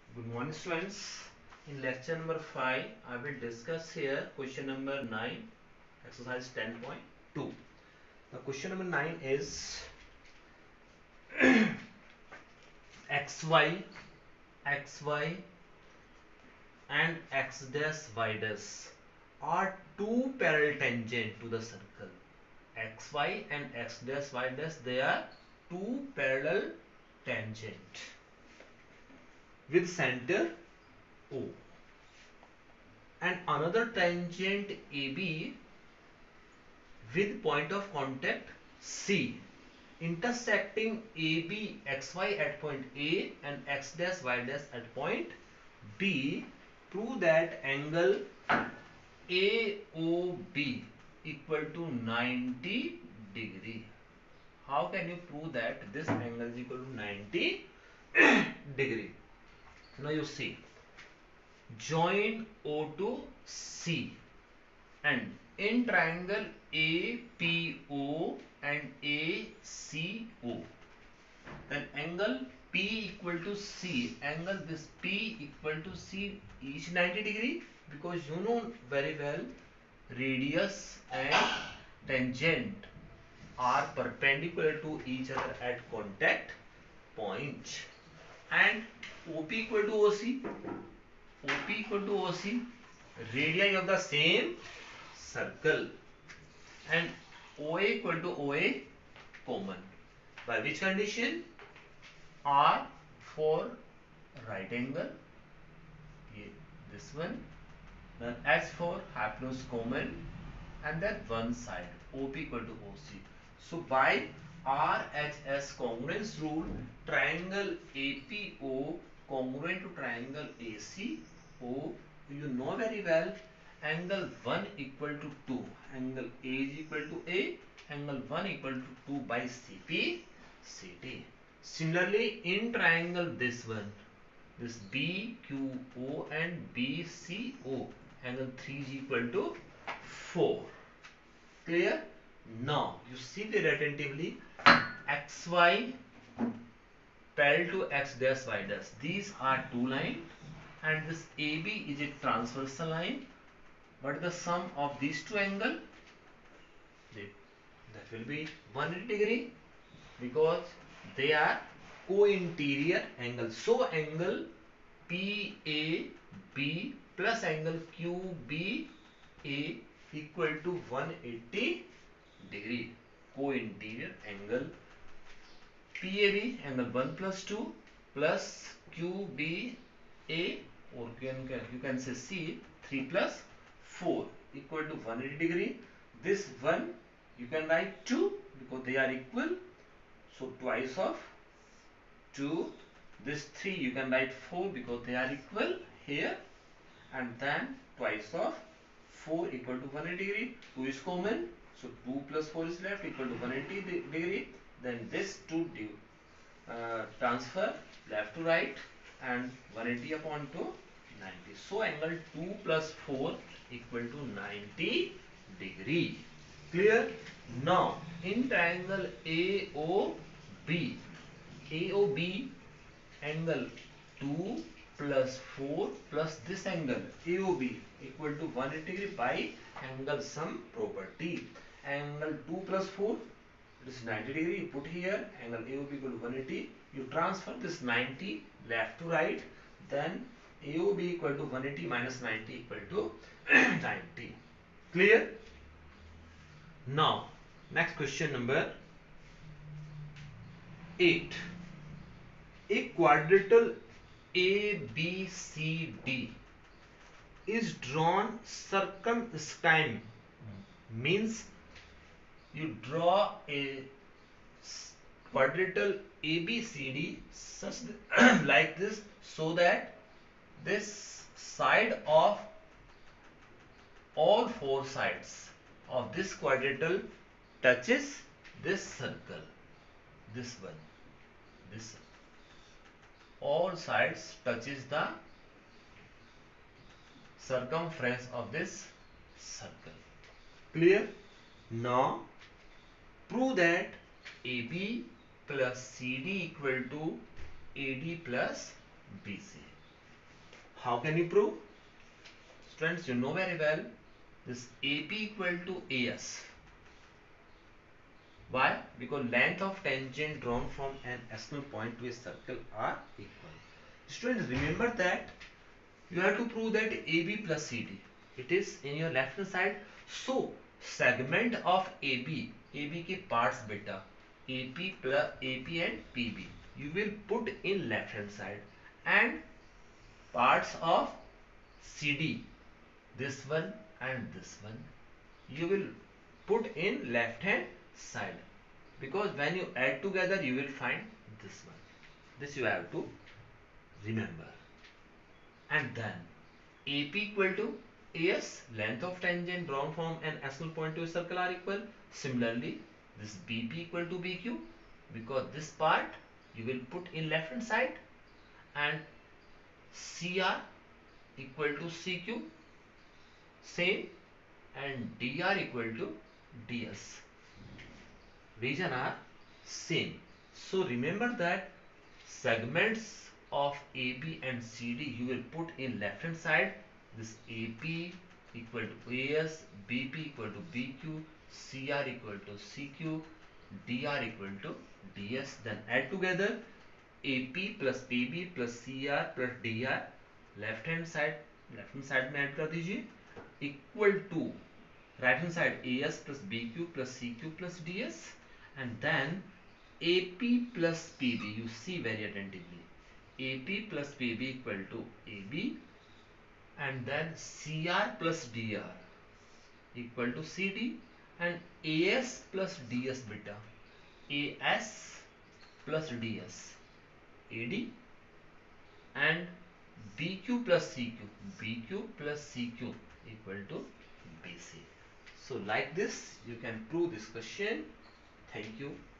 Good morning, students. In lecture number 5, I will discuss here question number 9, exercise 10.2. The question number 9 is xy, xy and x dash y dash are two parallel tangent to the circle. Xy and x dash y dash, they are two parallel tangent with center O, and another tangent AB with point of contact C intersecting AB XY at point A and X dash Y dash at point B. Prove that angle AOB equal to 90 degree. How can you prove that this angle is equal to 90 degree? Now you see, join O to C, and in triangle APO and ACO, then angle P equal to C, angle this P equal to C is 90 degree, because you know very well radius and tangent are perpendicular to each other at contact point, and OP equal to OC, OP equal to OC, radii of the same circle, and OA equal to OA common. By which condition? R for right angle, this one, then S for hypotenuse common, and then one side OP equal to OC. So by RHS congruence rule, triangle APO congruent to triangle ACO, you know very well angle 1 equal to 2, angle A is equal to A, angle 1 equal to 2 by CP CD. Similarly, in triangle this one, this BQO and BCO, angle 3 is equal to 4. Clear? Now you see very attentively, XY parallel to X dash Y dash. These are two lines, and this AB is a transversal line. What is the sum of these two angles? That will be 180 degree, because they are co-interior angles. So angle PAB plus angle QBA equal to 180 degree. Co-interior angle PAB, angle 1 plus 2 plus QBA, or you can say C, 3 plus 4 equal to 180 degree. This one you can write 2 because they are equal, so twice of 2. This 3 you can write 4 because they are equal here, and then twice of 4 equal to 180 degree. 2 is common, so 2 plus 4 is left equal to 180 degree. Then this 2 transfer left to right, and 180 upon 2, 90. So angle 2 plus 4 equal to 90 degree. Clear? Now in triangle AOB, AOB angle 2 plus 4 plus this angle AOB equal to 180 degree by angle sum property. Angle 2 plus 4, it is 90 degree. You put here angle AOB equal to 180. You transfer this 90 left to right, then AOB equal to 180 minus 90 equal to 90. Clear? Now next question number 8. A quadrilateral ABCD is drawn circumscribed, means you draw a quadrilateral ABCD such like this, so that this side of all four sides of this quadrilateral touches this circle, this one, this, all sides touches the circumference of this circle. Clear? Now prove that AB plus CD equal to AD plus BC. How can you prove? Students, you know very well this AP equal to AS. Why? Because length of tangent drawn from an azimuth point to a circle are equal. Students, remember that you have to prove that AB plus CD. It is in your left hand side. So segment of AB के parts beta, AP plus AP and PB. You will put in left hand side, and parts of CD, this one and this one, you will put in left hand side, because when you add together you will find this one. This you have to remember. And then AP equal to AS, length of tangent drawn from an azimuth point to a circle are equal. Similarly, this BP equal to BQ, because this part you will put in left hand side, and CR equal to CQ, same, and DR equal to DS. Region are same. So remember that segments of AB and CD you will put in left hand side. This AP equal to AS, BP equal to BQ, CR equal to CQ, DR equal to DS. Then add together AP plus PB plus CR plus DR, left hand side में add कर दीजिए, equal to right hand side AS plus BQ plus CQ plus DS, and then AP plus PB. You see very attentively. AP plus PB equal to AB, and then CR plus DR equal to CD, and AS plus DS beta. AS plus DS AD, and BQ plus CQ. BQ plus CQ equal to BC. So like this you can prove this question. Thank you.